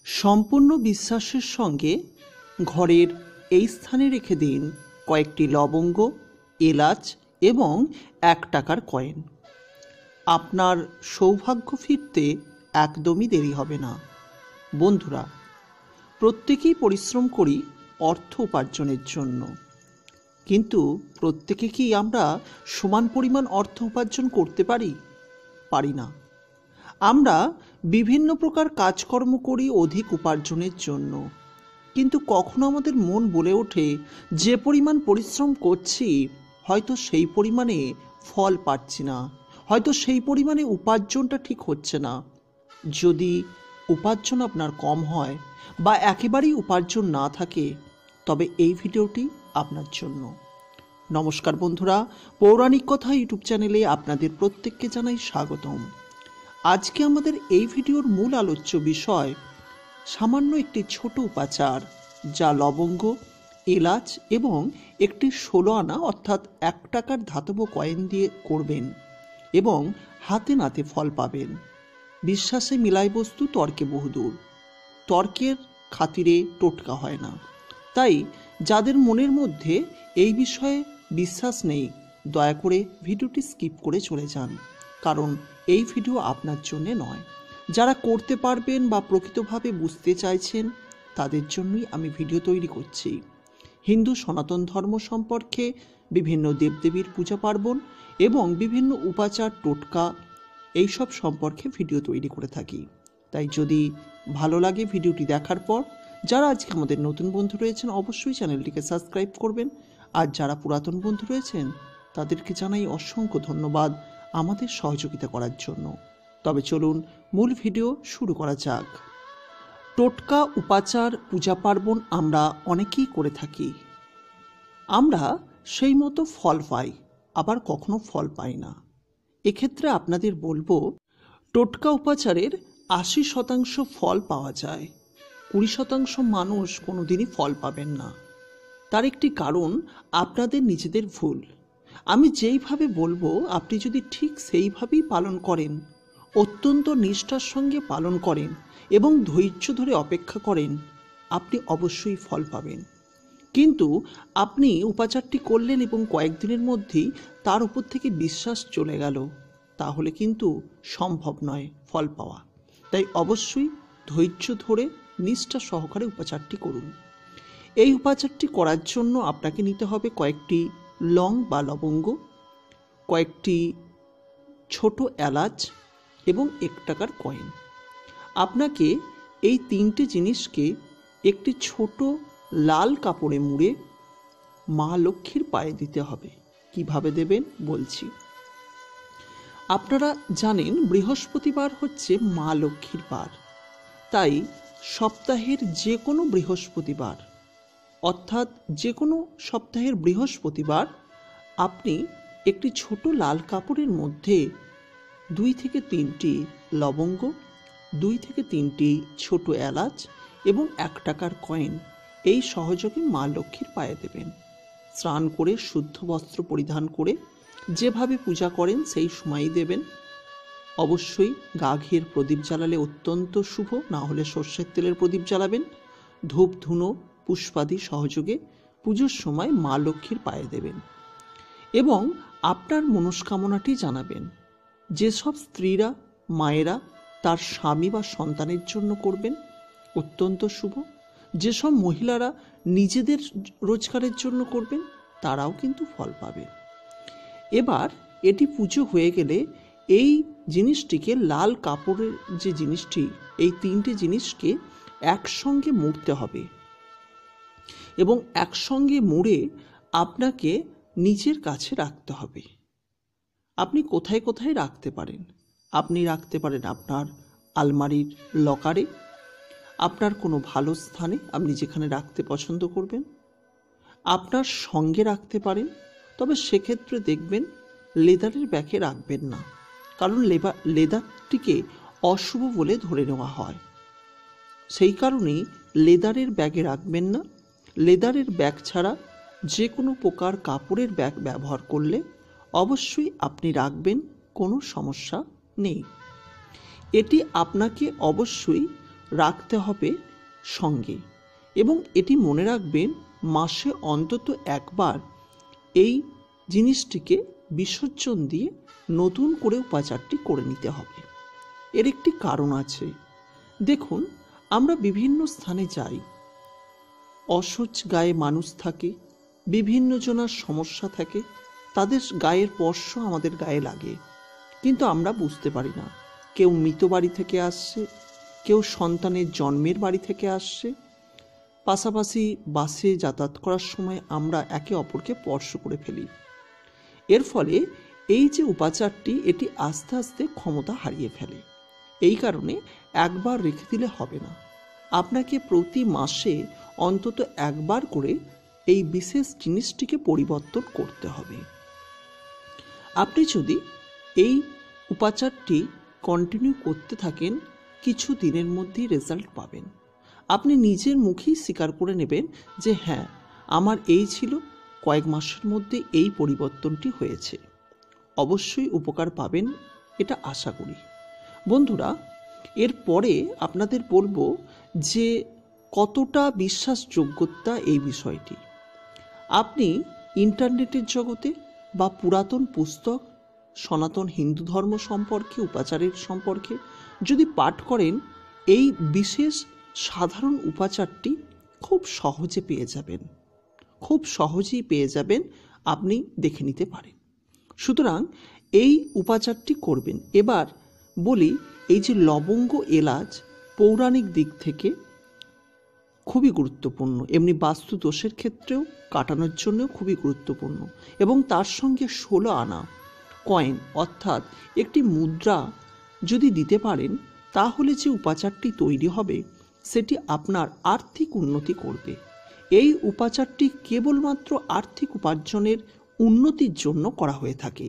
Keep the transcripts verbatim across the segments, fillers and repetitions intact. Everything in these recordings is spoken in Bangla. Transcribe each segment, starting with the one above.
সম্পূর্ণ বিশ্বাসের সঙ্গে ঘরের এই স্থানে রেখে দিন কয়েকটি লবঙ্গ, এলাচ এবং এক টাকার কয়েন। আপনার সৌভাগ্য ফিরতে একদমই দেরি হবে না। বন্ধুরা, প্রত্যেকেই পরিশ্রম করি অর্থ উপার্জনের জন্য, কিন্তু প্রত্যেকে কি আমরা সমান পরিমাণ অর্থ উপার্জন করতে পারি? পারি না। আমরা বিভিন্ন প্রকার কাজকর্ম করি অধিক উপার্জনের জন্য, কিন্তু কখনো আমাদের মন বলে ওঠে যে পরিমাণ পরিশ্রম করছি হয়তো সেই পরিমাণে ফল পাচ্ছি না, হয়তো সেই পরিমাণে উপার্জনটা ঠিক হচ্ছে না। যদি উপার্জন আপনার কম হয় বা একেবারেই উপার্জন না থাকে, তবে এই ভিডিওটি আপনার জন্য। নমস্কার বন্ধুরা, পৌরাণিক কথা ইউটিউব চ্যানেলে আপনাদের প্রত্যেককে জানাই স্বাগতম। আজকে আমাদের এই ভিডিওর মূল আলোচ্য বিষয় সামান্য একটি ছোট উপাচার, যা লবঙ্গ, এলাচ এবং একটি ষোলো আনা অর্থাৎ এক টাকার ধাতব কয়েন দিয়ে করবেন এবং হাতে নাতে ফল পাবেন। বিশ্বাসে মিলাই বস্তু, তর্কে বহুদূর। তর্কের খাতিরে টোটকা হয় না। তাই যাদের মনের মধ্যে এই বিষয়ে বিশ্বাস নেই, দয়া করে ভিডিওটি স্কিপ করে চলে যান, কারণ এই ভিডিও আপনার জন্যে নয়। যারা করতে পারবেন বা প্রকৃতভাবে বুঝতে চাইছেন, তাদের জন্যই আমি ভিডিও তৈরি করছি। হিন্দু সনাতন ধর্ম সম্পর্কে বিভিন্ন দেবদেবীর পূজা পার্বণ এবং বিভিন্ন উপাচার, টোটকা এইসব সম্পর্কে ভিডিও তৈরি করে থাকি। তাই যদি ভালো লাগে ভিডিওটি দেখার পর, যারা আজকে আমাদের নতুন বন্ধু রয়েছেন অবশ্যই চ্যানেলটিকে সাবস্ক্রাইব করবেন, আর যারা পুরাতন বন্ধু রয়েছেন তাদেরকে জানাই অসংখ্য ধন্যবাদ আমাদের সহযোগিতা করার জন্য। তবে চলুন মূল ভিডিও শুরু করা যাক। টোটকা, উপাচার, পূজা পার্বণ আমরা অনেকেই করে থাকি। আমরা সেই মতো ফল পাই, আবার কখনো ফল পাই না। এক্ষেত্রে আপনাদের বলবো, টোটকা উপাচারের আশি শতাংশ ফল পাওয়া যায়, কুড়ি শতাংশ মানুষ কোনোদিনই ফল পাবেন না। তার একটি কারণ আপনাদের নিজেদের ভুল। আমি যেইভাবে বলবো আপনি যদি ঠিক সেইভাবেই পালন করেন, অত্যন্ত নিষ্ঠার সঙ্গে পালন করেন এবং ধৈর্য ধরে অপেক্ষা করেন, আপনি অবশ্যই ফল পাবেন। কিন্তু আপনি উপাচারটি করলেন এবং কয়েকদিনের মধ্যেই তার উপর থেকে বিশ্বাস চলে গেল, তাহলে কিন্তু সম্ভব নয় ফল পাওয়া। তাই অবশ্যই ধৈর্য ধরে নিষ্ঠা সহকারে উপাচারটি করুন। এই উপাচারটি করার জন্য আপনাকে নিতে হবে কয়েকটি লং বা লবঙ্গ, কয়েকটি ছোট এলাচ এবং এক টাকার কয়েন। আপনাকে এই তিনটে জিনিসকে একটি ছোট লাল কাপড়ে মুড়ে মা লক্ষ্মীর পায়ে দিতে হবে। কিভাবে দেবেন বলছি। আপনারা জানেন বৃহস্পতিবার হচ্ছে মা লক্ষ্মীর বার। তাই সপ্তাহের যে কোনো বৃহস্পতিবার, অর্থাৎ যে কোনো সপ্তাহের বৃহস্পতিবার আপনি একটি ছোট লাল কাপড়ের মধ্যে দুই থেকে তিনটি লবঙ্গ, দুই থেকে তিনটি ছোট এলাচ এবং এক টাকার কয়েন এই সহযোগে মা লক্ষ্মীর পায়ে দেবেন। স্নান করে শুদ্ধ বস্ত্র পরিধান করে যেভাবে পূজা করেন সেই সময়ই দেবেন। অবশ্যই গা ঘিয়ের প্রদীপ জ্বালালে অত্যন্ত শুভ, না হলে সর্ষের তেলের প্রদীপ জ্বালাবেন। ধূপ, ধুনো, পুষ্পাদি সহযোগে পুজোর সময় মা লক্ষ্মীর পায়ে দেবেন এবং আপনার মনস্কামনাটি জানাবেন। যেসব স্ত্রীরা, মায়েরা তার স্বামী বা সন্তানের জন্য করবেন, অত্যন্ত শুভ। যেসব মহিলারা নিজেদের রোজগারের জন্য করবেন, তারাও কিন্তু ফল পাবেন। এবার এটি পুজো হয়ে গেলে এই জিনিসটিকে, লাল কাপড়ের যে জিনিসটি, এই তিনটে জিনিসকে একসঙ্গে মুড়তে হবে এবং একসঙ্গে মুড়ে আপনাকে নিজের কাছে রাখতে হবে। আপনি কোথায় কোথায় রাখতে পারেন? আপনি রাখতে পারেন আপনার আলমারির লকারে, আপনার কোনো ভালো স্থানে আপনি যেখানে রাখতে পছন্দ করবেন। আপনার সঙ্গে রাখতে পারেন, তবে সেক্ষেত্রে দেখবেন লেদারের ব্যাগে রাখবেন না, কারণ লেবা লেদারটিকে অশুভ বলে ধরে নেওয়া হয়। সেই কারণেই লেদারের ব্যাগে রাখবেন না। লেদারের ব্যাগ ছাড়া যে কোনো প্রকার কাপড়ের ব্যাগ ব্যবহার করলে অবশ্যই আপনি রাখবেন, কোনো সমস্যা নেই। এটি আপনাকে অবশ্যই রাখতে হবে সঙ্গে। এবং এটি মনে রাখবেন, মাসে অন্তত একবার এই জিনিসটিকে বিসর্জন দিয়ে নতুন করে উপাচারটি করে নিতে হবে। এর একটি কারণ আছে। দেখুন, আমরা বিভিন্ন স্থানে যাই, অসহ্য গায়ে মানুষ থাকে, বিভিন্ন জনের সমস্যা থাকে, তাদের গায়ের স্পর্শ আমাদের গায়ে লাগে, কিন্তু আমরা বুঝতে পারি না। কেউ মৃত বাড়ি থেকে আসছে, কেউ সন্তানের জন্মের বাড়ি থেকে আসছে। পাশাপাশি বাসে যাতায়াত করার সময় আমরা একে অপরকে স্পর্শ করে ফেলি। এর ফলে এই যে উপাচারটি, এটি আস্তে আস্তে ক্ষমতা হারিয়ে ফেলে। এই কারণে একবার রেখে দিলে হবে না, আপনাকে প্রতি মাসে অন্তত একবার করে এই বিশেষ জিনিসটিকে পরিবর্তন করতে হবে। আপনি যদি এই উপাচারটি কন্টিনিউ করতে থাকেন, কিছু দিনের মধ্যেই রেজাল্ট পাবেন। আপনি নিজের মুখেই স্বীকার করে নেবেন যে হ্যাঁ, আমার এই ছিল, কয়েক মাসের মধ্যে এই পরিবর্তনটি হয়েছে। অবশ্যই উপকার পাবেন, এটা আশা করি। বন্ধুরা, এরপরে আপনাদের বলবো যে কতটা বিশ্বাসযোগ্যতা এই বিষয়টি। আপনি ইন্টারনেটের জগতে বা পুরাতন পুস্তক, সনাতন হিন্দু ধর্ম সম্পর্কে, উপাচারের সম্পর্কে যদি পাঠ করেন, এই বিশেষ সাধারণ উপাচারটি খুব সহজে পেয়ে যাবেন, খুব সহজেই পেয়ে যাবেন, আপনি দেখে নিতে পারেন। সুতরাং এই উপাচারটি করবেন। এবার বলি, এই যে লবঙ্গ এলাচ পৌরাণিক দিক থেকে খুবই গুরুত্বপূর্ণ, এমনি বাস্তু দোষের ক্ষেত্রেও কাটানোর জন্য খুবই গুরুত্বপূর্ণ। এবং তার সঙ্গে ষোলো আনা কয়েন অর্থাৎ একটি মুদ্রা যদি দিতে পারেন, তাহলে যে উপাচারটি তৈরি হবে সেটি আপনার আর্থিক উন্নতি করবে। এই উপাচারটি কেবলমাত্র আর্থিক উপার্জনের উন্নতির জন্য করা হয়ে থাকে।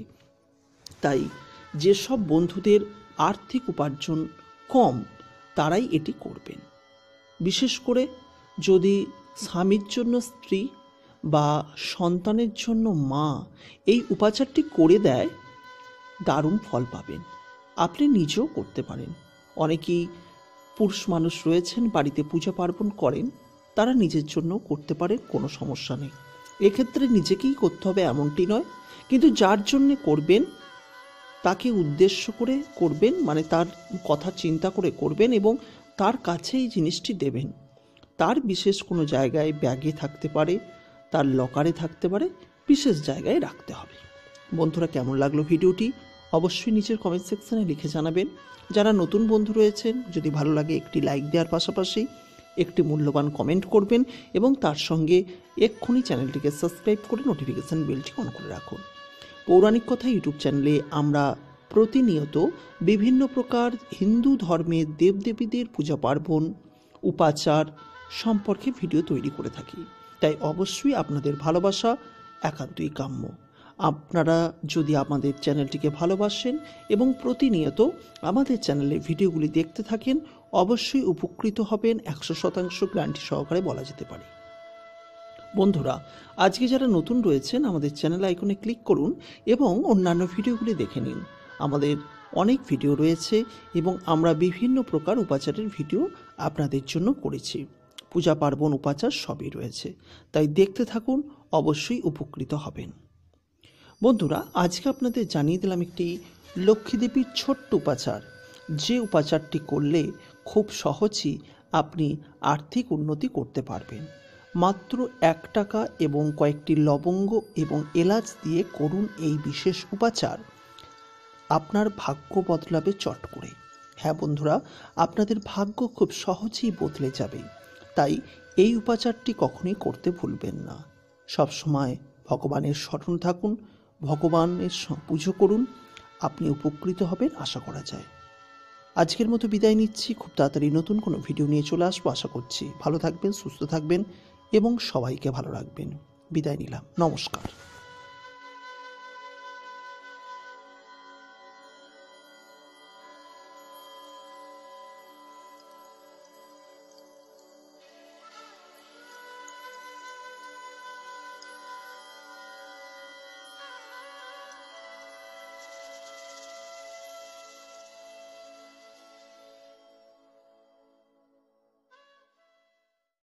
তাই যেসব বন্ধুদের আর্থিক উপার্জন কম, তারাই এটি করবেন। বিশেষ করে যদি স্বামীর জন্য স্ত্রী বা সন্তানের জন্য মা এই উপাচারটি করে দেয়, দারুণ ফল পাবেন। আপনি নিজেও করতে পারেন। অনেকেই পুরুষ মানুষ রয়েছেন, বাড়িতে পূজা পার্বণ করেন, তারা নিজের জন্য করতে পারেন, কোনো সমস্যা নেই। এক্ষেত্রে নিজেকেই করতে হবে এমনটি নয়, কিন্তু যার জন্যে করবেন তাকে উদ্দেশ্য করে করবেন, মানে তার কথা চিন্তা করে করবেন এবং তার কাছে এই জিনিসটি দেবেন। তার বিশেষ কোনো জায়গায় ব্যাগে থাকতে পারে, তার লকারে থাকতে পারে, বিশেষ জায়গায় রাখতে হবে। বন্ধুরা, কেমন লাগলো ভিডিওটি অবশ্যই নিচের কমেন্ট সেকশনে লিখে জানাবেন। যারা নতুন বন্ধু রয়েছেন, যদি ভালো লাগে একটি লাইক দেওয়ার পাশাপাশি একটি মূল্যবান কমেন্ট করবেন এবং তার সঙ্গে এক্ষুনি চ্যানেলটিকে সাবস্ক্রাইব করে নোটিফিকেশান বেলটি অন করে রাখুন। পৌরাণিক কথা ইউটিউব চ্যানেলে আমরা প্রতিনিয়ত বিভিন্ন প্রকার হিন্দু ধর্মের দেবদেবীদের পূজা পার্বণ, উপাচার সম্পর্কে ভিডিও তৈরি করে থাকি। তাই অবশ্যই আপনাদের ভালোবাসা একান্তই কাম্য। আপনারা যদি আমাদের চ্যানেলটিকে ভালোবাসেন এবং প্রতিনিয়ত আমাদের চ্যানেলের ভিডিওগুলি দেখতে থাকেন, অবশ্যই উপকৃত হবেন, একশো শতাংশ গ্যারান্টি সহকারে বলা যেতে পারে। বন্ধুরা, আজকে যারা নতুন রয়েছেন, আমাদের চ্যানেল আইকনে ক্লিক করুন এবং অন্যান্য ভিডিওগুলি দেখে নিন। আমাদের অনেক ভিডিও রয়েছে এবং আমরা বিভিন্ন প্রকার উপাচারের ভিডিও আপনাদের জন্য করেছি। পূজা পার্বণ, উপাচার সবই রয়েছে, তাই দেখতে থাকুন, অবশ্যই উপকৃত হবেন। বন্ধুরা, আজকে আপনাদের জানিয়ে দিলাম একটি লক্ষ্মীদেবীর ছোট্ট উপাচার, যে উপাচারটি করলে খুব সহজেই আপনি আর্থিক উন্নতি করতে পারবেন। মাত্র এক টাকা এবং কয়েকটি লবঙ্গ এবং এলাচ দিয়ে করুন এই বিশেষ উপাচার। আপনার ভাগ্য বদলাবে চট করে। হ্যাঁ বন্ধুরা, আপনাদের ভাগ্য খুব সহজেই বদলে যাবে। তাই এই উপাচারটি কখনোই করতে ভুলবেন না। সবসময় ভগবানের স্মরণ থাকুন, ভগবানের পুজো করুন, আপনি উপকৃত হবেন আশা করা যায়। আজকের মতো বিদায় নিচ্ছি। খুব তাড়াতাড়ি নতুন কোনো ভিডিও নিয়ে চলে আসবো আশা করছি। ভালো থাকবেন, সুস্থ থাকবেন এবং সবাইকে ভালো রাখবেন। বিদায় নিলাম, নমস্কার।